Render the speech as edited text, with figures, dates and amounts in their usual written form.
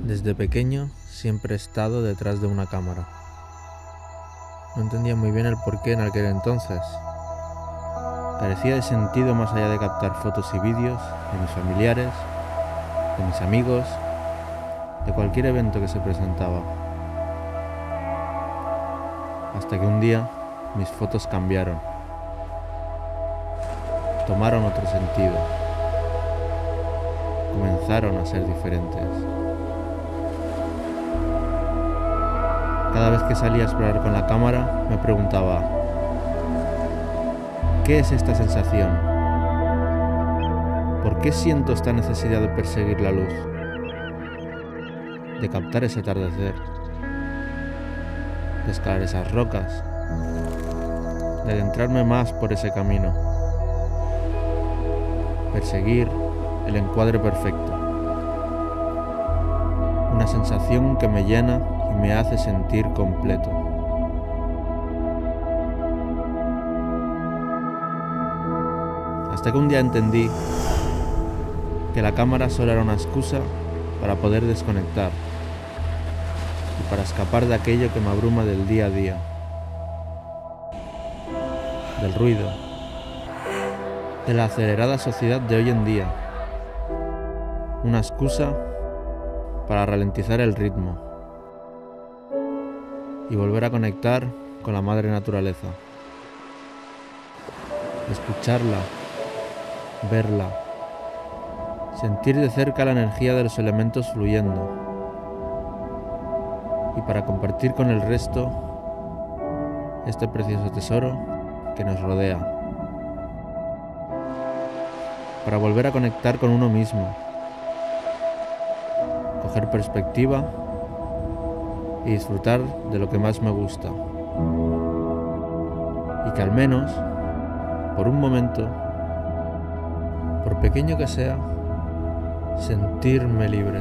Desde pequeño siempre he estado detrás de una cámara. No entendía muy bien el porqué en aquel entonces. Carecía de sentido más allá de captar fotos y vídeos de mis familiares, de mis amigos, de cualquier evento que se presentaba. Hasta que un día mis fotos cambiaron. Tomaron otro sentido. Comenzaron a ser diferentes. Cada vez que salía a explorar con la cámara, me preguntaba, ¿qué es esta sensación? ¿Por qué siento esta necesidad de perseguir la luz? De captar ese atardecer, de escalar esas rocas, de adentrarme más por ese camino, perseguir el encuadre perfecto. Una sensación que me llena y me hace sentir completo. Hasta que un día entendí que la cámara solo era una excusa para poder desconectar y para escapar de aquello que me abruma del día a día, del ruido, de la acelerada sociedad de hoy en día. Una excusa para ralentizar el ritmo y volver a conectar con la madre naturaleza. Escucharla, verla, sentir de cerca la energía de los elementos fluyendo y para compartir con el resto este precioso tesoro que nos rodea. Para volver a conectar con uno mismo, coger perspectiva y disfrutar de lo que más me gusta. Y que al menos, por un momento, por pequeño que sea, sentirme libre.